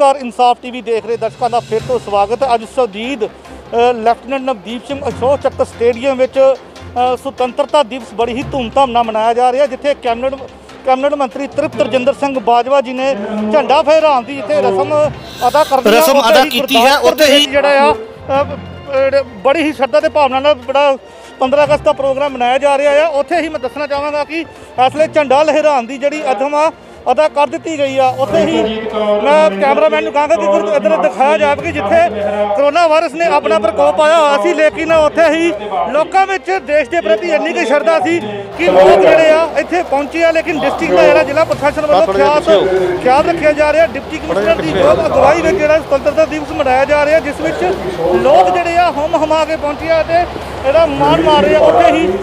नमस्कार इंसाफ टीवी देख रहे दर्शकों का फिर तो स्वागत है। अज शहीद लैफ्टिनेंट नवदीप सिंह अशोक चक्र स्टेडियम में सुतंत्रता दिवस बड़ी ही धूमधाम नाल मनाया जा रहा है, जिथे कैबिनेट मंत्री तृप्त रजिंदर सिंह बाजवा जी ने झंडा फहराने की जिथे रस्म अदा की है। उत्थे ही बड़ी ही श्रद्धा के भावना नाल बड़ा 15 अगस्त का प्रोग्राम मनाया जा रहा है। उत्थे ही मैं दसना चाहांगा कि इसलिए झंडा लहराने की जिहड़ी अदम अदा कर दी गई है। उत्थे ही मैं कैमरामैन को कहूँगा कि इधर दिखाया जाए कि जिथे करोना वायरस ने अपना प्रकोप पाया हुआ सी, लेकिन उत्थे ही लोगों में देश के प्रति इन्नी की श्रद्धा सी कि लोग जोड़े इत्थे पहुंचे आ, लेकिन डिस्ट्रिक्ट का जिहड़ा जिला प्रशासन वालों ख्याल रखा जा रहा है। डिप्टी कमिश्नर की जो अगवाई में जिहड़ा स्वतंत्रता दिवस मनाया जा रहा है, जिस विच लोग जोड़े होम हमा के पहुंचे ते मान मार रहे हैं। उत्थे ही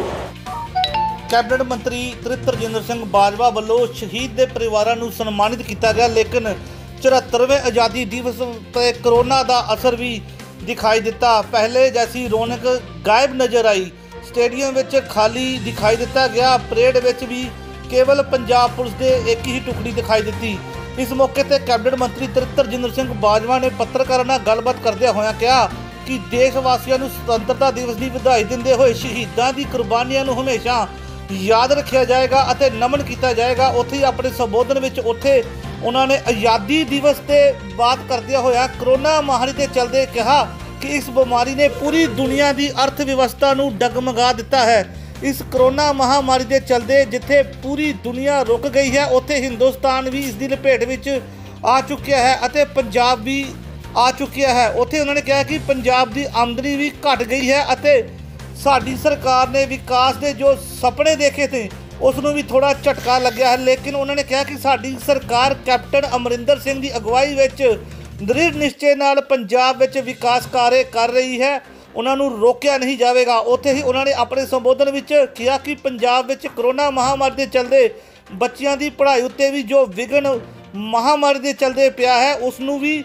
कैबिनेट मंत्री तृप्त रजिंदर सिंह बाजवा वालों शहीद के परिवारों को सन्मानित किया गया, लेकिन 74वें आज़ादी दिवस पर कोरोना का असर भी दिखाई दिता। पहले जैसी रौनक गायब नज़र आई, स्टेडियम में खाली दिखाई दिता गया। परेड में भी केवल पंजाब पुलिस के एक ही टुकड़ी दिखाई दी। इस मौके पर कैबिनेट मंत्री तृप्त रजिंदर सिंह बाजवा ने पत्रकारों नाल गलबात करदे होया कहा कि देशवासियों को स्वतंत्रता दिवस की बधाई दिंदे हुए शहीदों की कुर्बानियों को हमेशा याद रखा जाएगा और नमन किया जाएगा। उत्थे अपने संबोधन में उत्थे उन्होंने आज़ादी दिवस से बात करदे होया कोरोना महामारी के चलते कहा कि इस बीमारी ने पूरी दुनिया की अर्थव्यवस्था को डगमगा दिता है। इस कोरोना महामारी के चलते जिथे पूरी दुनिया रुक गई है, उत्थे हिंदुस्तान भी इसकी लपेट में आ चुका है और पंजाब भी आ चुका है। उत्थे उन्होंने कहा कि पंजाब की आमदनी भी घट गई है और साडी सरकार ने विकास के जो सपने देखे थे उसनों भी थोड़ा झटका लग्या है। लेकिन उन्होंने कहा कि साडी सरकार कैप्टन अमरिंदर सिंह की अगवाई में दृढ़ निश्चय नाल पंजाब में विकास कार्य कर रही है, उन्होंने रोकया नहीं जाएगा। उत्थे ही उन्होंने अपने संबोधन में कहा कि पंजाब में कोरोना महामारी के चलते बच्चों की पढ़ाई उत्ते भी जो विघन महामारी के चलते पिया है उसनों भी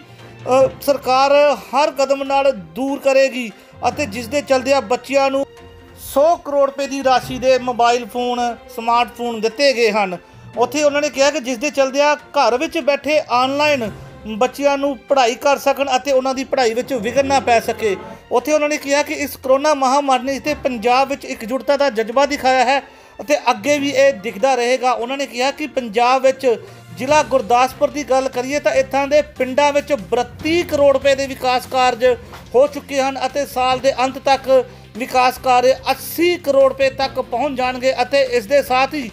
सरकार हर कदम नाल दूर करेगी और जिसके चलते बच्चों को 100 करोड़ रुपए की राशि के मोबाइल फोन स्मार्टफोन दिते गए हैं। उत्थे उन्होंने कहा कि जिसके चलते घर में बैठे ऑनलाइन बच्चों को पढ़ाई कर सकन और उन्होंने पढ़ाई में विघन ना पै सके। उत्थे उन्होंने कहा कि इस कोरोना महामारी ने इतने पंजाब में एकजुटता का जज्बा दिखाया है और अगे भी ये दिखता रहेगा। उन्होंने कहा कि पंजाब में जिला गुरदासपुर की गल करिए तो इत्थां दे पिंडां विच 32 करोड़ रुपए के विकास कार्य हो चुके हैं और साल के अंत तक विकास कार्य 80 करोड़ रुपए तक पहुँच जाएंगे। इसके साथ ही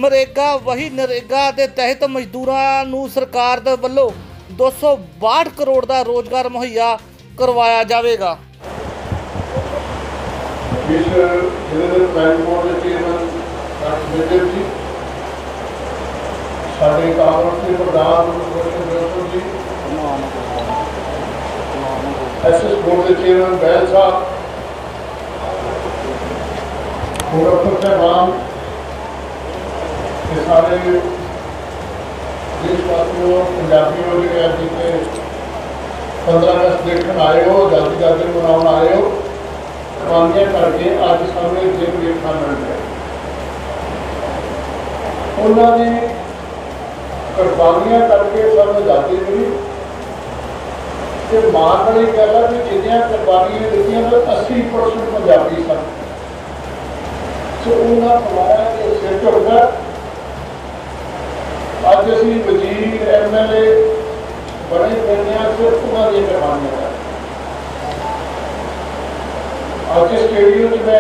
नरेगा के तहत मजदूरों को सरकार दे वल्लों 262 करोड़ का रोजगार मुहैया करवाया जाएगा। साढ़े कांग्रेस के प्रधान जी, एसएस बोर्ड के चेयरमैन बैल साहब, डॉक्टर साहबान, सारे देशवासियों पंजाबियों के अभी 15 अगस्त देखने आए हो, आजादी का दिन मनाने आए हो, कुर्बानियां करके आज सामने दिन देखना मिल रहा है। उन्होंने कुर्बानियां करके सब आजादी मिली तो मान वाली गल है कि जिन्नियां कुर्बानियां दित्तियां तो 80% पंजाबी सन। तो उन्होंने हमारा सिर झुकदा। अज असीं वजीर MLA बने फिरने सिर्फ उन्होंने कुर्बानियां कर। अज स्टेडियम में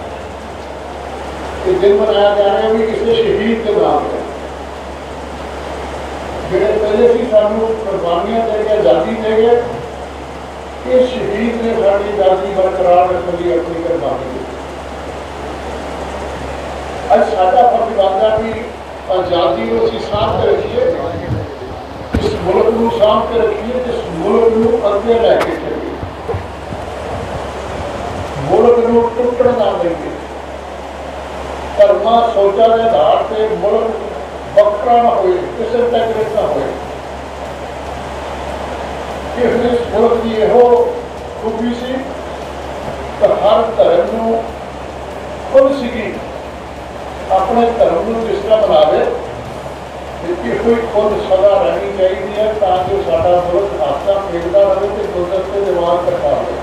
एक दिन मनाया जा रहा है भी किसी शहीद के नाम पर ਜਿਹੜੇ ਪਹਿਲੇ ਸੀ ਸਾਨੂੰ ਕੁਰਬਾਨੀਆਂ ਦੇ ਕੇ ਆਜ਼ਾਦੀ ਦੇ ਗਏ, ਇਹ ਸ਼ਹੀਦ ਨੇ ਸਾਡੀ ਆਜ਼ਾਦੀ ਬਰਕਰਾਰ ਰੱਖਣ ਦੀ ਆਪਣੀ ਕੁਰਬਾਨੀ ਦਿੱਤੀ। ਅੱਜ ਸਾਡਾ ਫਰਜ਼ ਬਣਦਾ ਵੀ ਆਜ਼ਾਦੀ ਨੂੰ ਅਸੀਂ ਸਾਂਭ ਕੇ ਰੱਖੀਏ, ਇਸ ਮੁਲਕ ਨੂੰ ਸਾਂਭ ਕੇ ਰੱਖੀਏ, ਇਸ ਮੁਲਕ ਨੂੰ ਅੱਗੇ ਲੈ ਕੇ ਚੱਲੀਏ, ਮੁਲਕ ਨੂੰ ਟੁੱਟਣ ਨਾ ਦੇਈਏ। ਧਰਮਾਂ ਸੋਚਾਂ ਦੇ ਆਧਾਰ ਤੇ ਮੁਲਕ बकरा ना हो, किसी टैगरेट ना हो। इस मुल्क की यहो खूबी सी तो हर धर्म को खुद सी अपने धर्म को जिस तरह बनावे ਇਹੋ ਹੀ ਖੁਦ ਸਦਾ ਰਹਿਣੀ ਚਾਹੀਦੀ ਹੈ ਤਾਂ ਜੋ ਸਾਡਾ ਮੁਲਕ ਹਾਸਾ ਖੇਡਦਾ ਰਹੇ ਤੇ ਗੁਲਦਸਤੇ ਦੇ ਵਾਂਗ ਕਰਦਾ ਰਹੇ।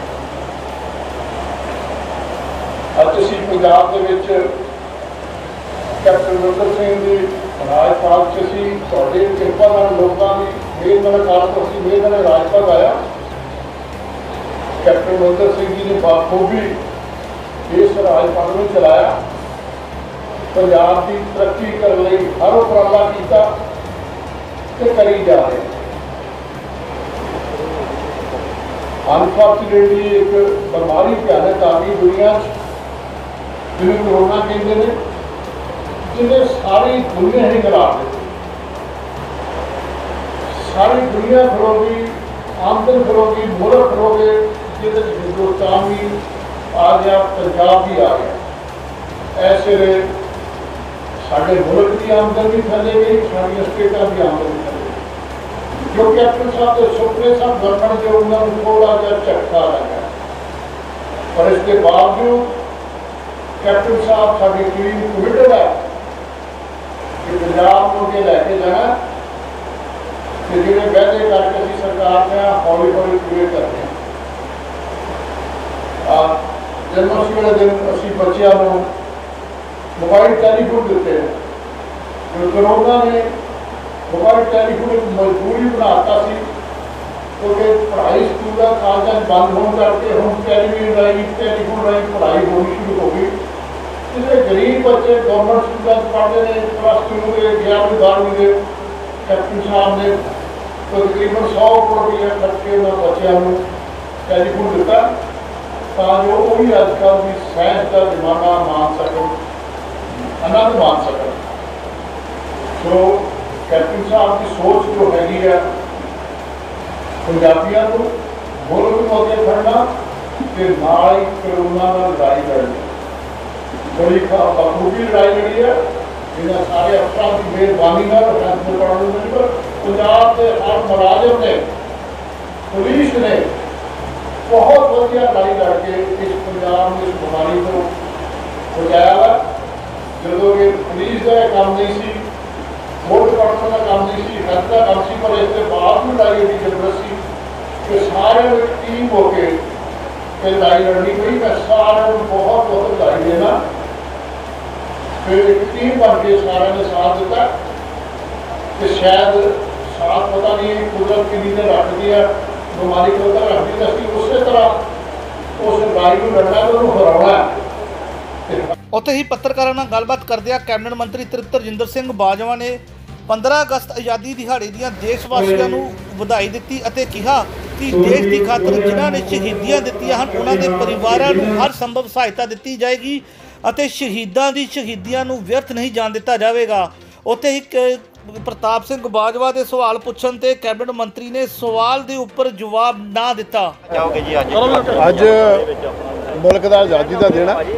ਅੱਜ ਅਸੀਂ ਪੰਜਾਬ ਦੇ ਵਿੱਚ ਕੈਪਟਨ ਅਮਰਿੰਦਰ ਸਿੰਘ ਦੀ ਰਾਜਪਾਲ 'ਚ ਅਸੀਂ ਤੁਹਾਡੇ ਕਿਰਪਾ ਨਾਲ ਲੋਕਾਂ ਦੀ ਮਿਹਰ ਨਾਲ ਕਾਰਨ ਤੋਂ ਅਸੀਂ ਮਿਹਰ ਨਾਲ ਰਾਜਪਾਲ ਆਇਆ। ਕੈਪਟਨ ਅਮਰਿੰਦਰ ਸਿੰਘ ਜੀ ਨੇ ਬਾਖੂਬੀ ਇਸ ਰਾਜਪਾਲ ਨੂੰ ਚਲਾਇਆ। ਪੰਜਾਬ ਦੀ ਤਰੱਕੀ ਕਰਨ ਲਈ ਹਰ ਉਪਰਾਲਾ ਕੀਤਾ ਤੇ ਕਰੀ ਜਾ ਰਹੇ। ਅਨਫੋਰਚੂਨੇਟਲੀ ਇੱਕ ਬਿਮਾਰੀ ਭਿਆਨਕ ਆ ਗਈ ਦੁਨੀਆ 'ਚ ਜਿਹਨੂੰ ਕਰੋਨਾ ਕਹਿੰਦੇ ਨੇ, ਜਿਹਨੇ ਸਾਰੀ ਦੁਨੀਆ ਹੀ ਹਿਲਾ ਦਿੱਤੀ। ਸਾਰੀ ਦੁਨੀਆ ਖੜੋਗੀ, ਆਮਦਨ ਖੜੋਗੀ, ਮੁਲਕ ਖੜੋਗੇ, ਜਿਹਦੇ 'ਚ ਹਿੰਦੁਸਤਾਨ ਵੀ ਆ ਗਿਆ, ਪੰਜਾਬ ਵੀ ਆ ਗਿਆ। ਐਸੇ ਵੇਲੇ ਸਾਡੇ ਮੁਲਕ ਦੀ ਆਮਦਨ ਵੀ ਥੱਲੇ ਗਈ, ਸਾਡੀਆਂ ਸਟੇਟਾਂ ਦੀ ਆਮਦਨ ਵੀ ਥੱਲੇ ਗਈ। ਜੋ ਕੈਪਟਨ ਸਾਹਿਬ ਦੇ ਸੁਪਨੇ ਸਨ ਬਣਨ ਦੇ, ਉਹਨਾਂ ਨੂੰ ਥੋੜਾ ਜਿਹਾ ਝਟਕਾ ਲੱਗਾ। ਪਰ ਇਸ ਦੇ ਬਾਵਜੂਦ ਕੈਪਟਨ ਸਾਹਿਬ ਸਾਡੀ ਟੀਮ ਕਮਿਟਡ ਹੈ ਕਿ ਪੰਜਾਬ ਨੂੰ ਅੱਗੇ ਲੈ ਕੇ ਜਾਣਾ ਤੇ ਜਿਹੜੇ ਵਾਅਦੇ ਕਰਕੇ ਅਸੀਂ ਸਰਕਾਰ ਦੇ ਹੌਲੀ ਹੌਲੀ ਪੂਰੇ ਕਰਦੇ ਹਾਂ। ਜਨਮਅਸ਼ਟਮੀ ਵਾਲੇ ਦਿਨ ਅਸੀਂ ਬੱਚਿਆਂ ਨੂੰ मोबाइल टेलीफोन देते हैं। जो कोरोना ने मोबाइल टेलीफोन एक मजबूरी बनाता सी, क्योंकि पढ़ाई स्कूल कॉलेज बंद होने करके हम टेलीविजन राही टेलीफोन राही पढ़ाई होनी शुरू हो गई। जिसमें गरीब बच्चे गवर्नमेंट स्कूल पढ़ते हैं, +2 के 11वीं 12वीं के कैप्टन साहब ने तो तकरीबन 100 करोड़ रुपया खर्च के उन्होंने बच्चों को टेलीफोन दिता ताकि वो भी अजकल की साइंस का जमाना मान सकें, आनंद मान सकते। तो कैप्टन साहब की सोच जो हैगी है पंजाबियों को मुल्क को अगे खड़ना ते नाल ही कोरोना नाल लड़ाई लड़नी, बड़ी बखूबी लड़ाई लड़ी है। इन्होंने सारे अफसरों की मेहरबानी फैसले पढ़ने पर पंजाब के हर मुलाजिम ने, पुलिस ने बहुत वधिया लड़ाई लड़के इस पंजाब में इस बीमारी को बचाया है। जो कि पुलिस का काम नहीं सी, वोट पड़ने का काम नहीं सी, हेल्थ का काम सी, पर इसके बावजूद लड़ाई की जरूरत सी कि सारे एक टीम होकर लड़ाई लड़नी पड़ी। मैं सारे बहुत बहुत बधाई देना, फिर एक टीम बन के सारे ने साथ दिता कि शायद साथ पता नहीं कुदरत की नींद रख दी है, बीमारी को रख दी, असं उस तरह उस लड़ाई को लड़ना तो उन्होंने हराना है। ਉੱਥੇ ਹੀ ਪੱਤਰਕਾਰਾਂ ਨਾਲ ਗੱਲਬਾਤ ਕਰਦਿਆਂ ਕੈਬਨਿਟ ਮੰਤਰੀ ਤ੍ਰਿਪਤ ਰਜਿੰਦਰ ਸਿੰਘ ਬਾਜਵਾ ਨੇ 15 ਅਗਸਤ ਆਜ਼ਾਦੀ ਦਿਹਾੜੇ ਦੀਆਂ ਦੇਸ਼ ਵਾਸੀਆਂ ਨੂੰ ਵਧਾਈ ਦਿੱਤੀ ਅਤੇ ਕਿਹਾ ਕਿ ਦੇਸ਼ ਦੀ ਖਾਤਰ ਜਿਨ੍ਹਾਂ ਨੇ ਸ਼ਹੀਦੀਆਂ ਦਿੱਤੀਆਂ ਹਨ ਉਹਨਾਂ ਦੇ ਪਰਿਵਾਰਾਂ ਨੂੰ ਹਰ ਸੰਭਵ ਸਹਾਇਤਾ ਦਿੱਤੀ ਜਾਏਗੀ ਅਤੇ ਸ਼ਹੀਦਾਂ ਦੀ ਸ਼ਹੀਦੀਆਂ ਨੂੰ ਵਿਅਰਥ ਨਹੀਂ ਜਾਣ ਦਿੱਤਾ ਜਾਵੇਗਾ। ਉੱਥੇ ਹੀ ਪ੍ਰਤਾਪ ਸਿੰਘ ਬਾਜਵਾ ਦੇ ਸਵਾਲ ਪੁੱਛਣ ਤੇ ਕੈਬਨਿਟ ਮੰਤਰੀ ਨੇ ਸਵਾਲ ਦੇ ਉੱਪਰ ਜਵਾਬ ਨਾ ਦਿੱਤਾ। ਅੱਜ ਮੁਲਕ ਦਾ ਆਜ਼ਾਦੀ ਦਾ ਦਿਨ ਹੈ।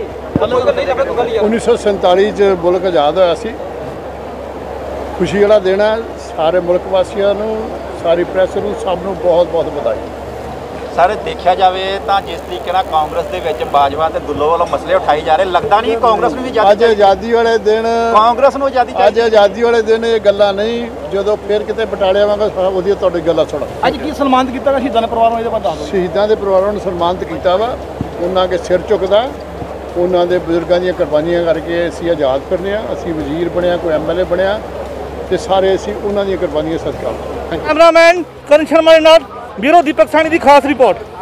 1947 ਚ ਮੁਲਕ ਆਜ਼ਾਦ ਹੋਇਆ ਸੀ। ਖੁਸ਼ੀ ਵਾਲਾ ਦਿਨ ਹੈ। ਸਾਰੇ ਮੁਲਕ ਵਾਸੀਆਂ ਨੂੰ, ਸਾਰੀ ਪ੍ਰੈਸ ਨੂੰ, ਸਭ ਨੂੰ ਬਹੁਤ ਬਹੁਤ ਵਧਾਈ। ਸਾਰੇ ਦੇਖਿਆ ਜਾਵੇ ਤਾਂ ਜਿਸ ਤਰੀਕੇ ਨਾਲ ਕਾਂਗਰਸ ਦੇ ਵਿੱਚ ਬਾਜਵਾ ਤੇ ਦੁੱਲੋ ਵੱਲੋਂ ਮਸਲੇ ਉਠਾਏ ਜਾ ਰਹੇ, ਲੱਗਦਾ ਨਹੀਂ ਕਾਂਗਰਸ ਨੂੰ ਵੀ ਅੱਜ ਆਜ਼ਾਦੀ ਵਾਲੇ ਦਿਨ ਕਾਂਗਰਸ ਨੂੰ ਆਜ਼ਾਦੀ ਅੱਜ ਆਜ਼ਾਦੀ ਵਾਲੇ ਦਿਨ ਇਹ ਗੱਲਾਂ ਨਹੀਂ, ਜਦੋਂ ਫਿਰ ਕਿਤੇ ਬਟਾਲੇ ਆਵਾਂਗਾ ਉਹਦੀਆਂ ਤੁਹਾਡੀ ਗੱਲਾਂ ਸੁਣਾ। ਅੱਜ ਕੀ ਸਨਮਾਨਿਤ ਕੀਤਾ ਸ਼ਹੀਦਾਂ ਦੇ ਪਰਿਵਾਰ ਨੂੰ, ਇਹਦੇ ਬਾਰੇ ਦੱਸ ਦਿਓ। ਸ਼ਹੀਦਾਂ ਦੇ ਪਰਿਵਾਰਾਂ ਨੂੰ ਸਨਮਾਨਿਤ ਕੀਤਾ ਵਾ, ਉਹਨਾਂ ਦੇ ਸਿਰ ਝੁਕਦਾ, ਉਹਨਾਂ ਦੇ ਬਜ਼ੁਰਗਾਂ ਦੀਆਂ ਕੁਰਬਾਨੀਆਂ ਕਰਕੇ ਅਸੀਂ ਆਜ਼ਾਦ ਫਿਰਦੇ ਹਾਂ। ਅਸੀਂ ਵਜ਼ੀਰ ਬਣਿਆ, ਕੋਈ MLA ਬਣਿਆ ਤੇ ਸਾਰੇ ਅਸੀਂ ਉਹਨਾਂ ਦੀਆਂ ਕੁਰਬਾਨੀਆਂ ਸਦਕਾ। ਕੈਮਰਾਮੈਨ ਕਰਨ ਸ਼ਰਮਾ ਦੇ ਨਾਲ ਬਿਊਰੋ ਦੀਪਕ ਸਾਹਨੀ ਦੀ ਖਾਸ ਰਿਪੋਰਟ।